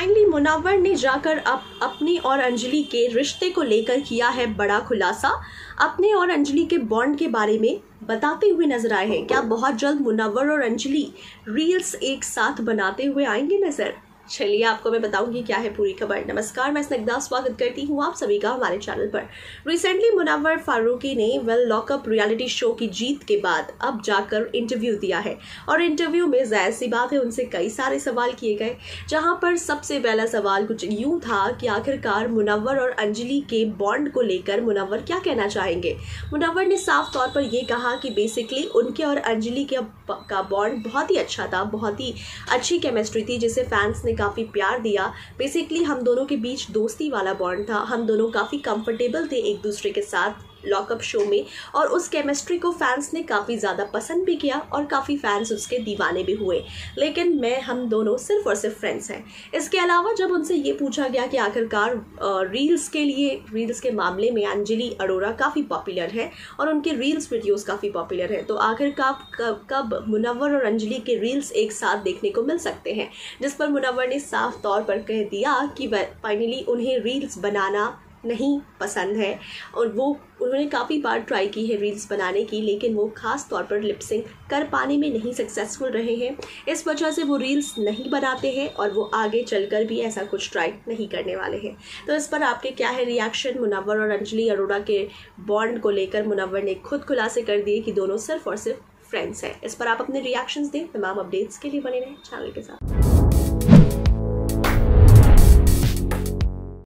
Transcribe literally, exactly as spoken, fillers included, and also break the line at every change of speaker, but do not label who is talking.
Finally Munawwar ने जाकर अब अपनी और अंजलि के रिश्ते को लेकर किया है बड़ा खुलासा। अपने और अंजलि के बॉन्ड के बारे में बताते हुए नजर आए हैं। क्या बहुत जल्द मुनव्वर और अंजलि रील्स एक साथ बनाते हुए आएंगे नजर? चलिए आपको मैं बताऊंगी क्या है पूरी खबर। नमस्कार, मैं स्निग्धा स्वागत करती हूँ आप सभी का हमारे चैनल पर। रिसेंटली मुनव्वर फारूकी ने वेल लॉकअप रियलिटी शो की जीत के बाद अब जाकर इंटरव्यू दिया है और इंटरव्यू में जाहिर सी बात है उनसे कई सारे सवाल किए गए, जहां पर सबसे पहला सवाल कुछ यूं था कि आखिरकार मुनव्वर और अंजलि के बॉन्ड को लेकर मुनव्वर क्या कहना चाहेंगे। मुनव्वर ने साफ तौर पर यह कहा कि बेसिकली उनके और अंजलि के का बॉन्ड बहुत ही अच्छा था, बहुत ही अच्छी केमिस्ट्री थी जिसे फैंस ने काफ़ी प्यार दिया। बेसिकली हम दोनों के बीच दोस्ती वाला बॉन्ड था, हम दोनों काफ़ी कंफर्टेबल थे एक दूसरे के साथ लॉकअप शो में और उस केमिस्ट्री को फैंस ने काफ़ी ज़्यादा पसंद भी किया और काफ़ी फैंस उसके दीवाने भी हुए। लेकिन मैं हम दोनों सिर्फ और सिर्फ फ्रेंड्स हैं। इसके अलावा जब उनसे ये पूछा गया कि आखिरकार रील्स के लिए रील्स के मामले में अंजलि अरोरा काफ़ी पॉपुलर है और उनके रील्स वीडियोस काफ़ी पॉपुलर हैं, तो आखिरकार कब कब मुनव्वर और अंजलि के रील्स एक साथ देखने को मिल सकते हैं, जिस पर मुनव्वर ने साफ तौर पर कह दिया कि फाइनली उन्हें रील्स बनाना नहीं पसंद है और वो उन्होंने काफ़ी बार ट्राई की है रील्स बनाने की, लेकिन वो ख़ास तौर पर लिपसिंग कर पाने में नहीं सक्सेसफुल रहे हैं। इस वजह से वो रील्स नहीं बनाते हैं और वो आगे चलकर भी ऐसा कुछ ट्राई नहीं करने वाले हैं। तो इस पर आपके क्या है रिएक्शन? मुनव्वर और अंजलि अरोरा के बॉन्ड को लेकर मुनव्वर ने खुद खुलासे कर दिए कि दोनों सिर्फ और सिर्फ फ्रेंड्स हैं। इस पर आप अपने रिएक्शंस दें। तमाम अपडेट्स के लिए बने रहें चैनल के साथ।